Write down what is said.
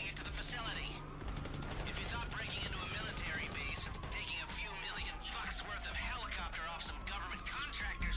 get to the facility. If you thought breaking into a military base and taking a few million bucks worth of helicopter off some government contractor